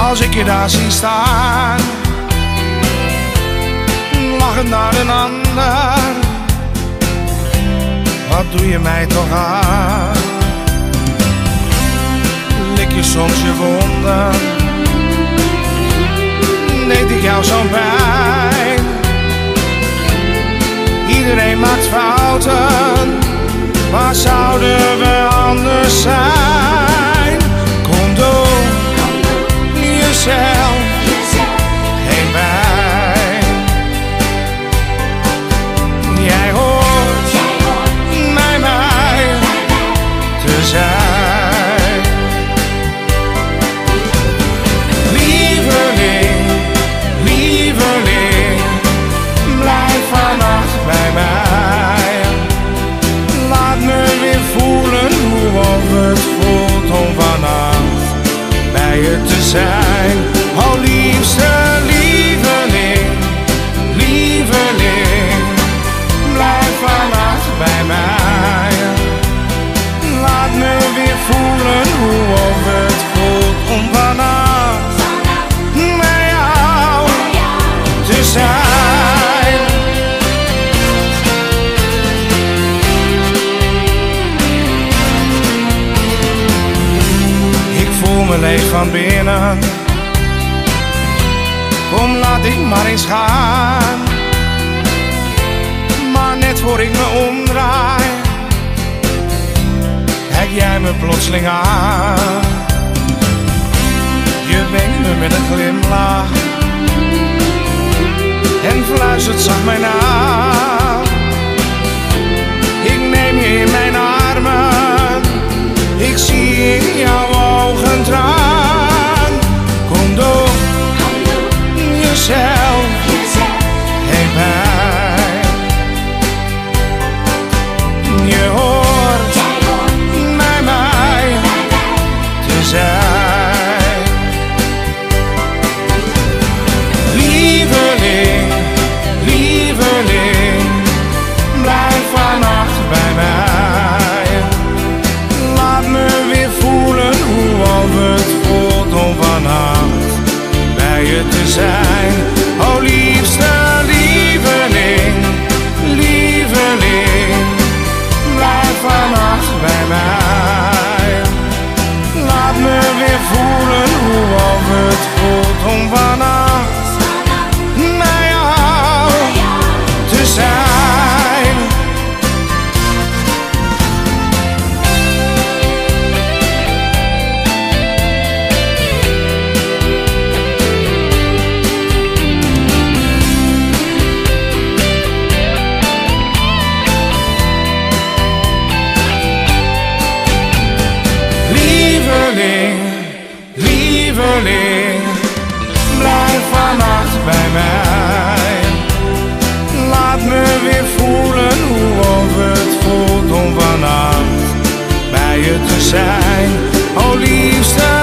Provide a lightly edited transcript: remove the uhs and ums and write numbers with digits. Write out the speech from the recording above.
Als ik je daar zie staan, lachend naar een ander, wat doe je mij toch aan? Lik je soms je wonden, deed ik jou zo'n pijn? Iedereen maakt fouten, waar zouden we anders zijn? Kom door jezelf, geen pijn. Jij hoort bij mij te zijn. Lieveling, lieveling, blijf vannacht bij mij. Laat me weer voelen hoe het voelt om vannacht bij je te zijn. Oh liefste lieveling, lieveling, blijf vannacht bij mij. Laat me weer voelen hoe het voelt om vannacht bij jou te zijn. Ik voel me leeg van binnen, kom laat ik maar eens gaan. Maar net voor ik me omdraai, kijk jij me plotseling aan. Je wenkt me met een glimlach en fluistert zacht mij na. Ik neem je in mijn armen, ik zie in jouw ogen traan. Kom door jezelf, geen pijn. Je hoort bij mij te zijn. Lieveling, lieveling, blijf vannacht bij mij. Laat me weer voelen hoe het voelt om vannacht bij je te zijn. Oh liefste lieveling, lieveling, blijf vannacht bij mij. Laat me weer voelen hoe het voelt om vannacht bij jou te zijn. Lieveling, lieveling, blijf vannacht bij mij. Laat me weer voelen hoe het voelt om vannacht bij je te zijn. Oh liefste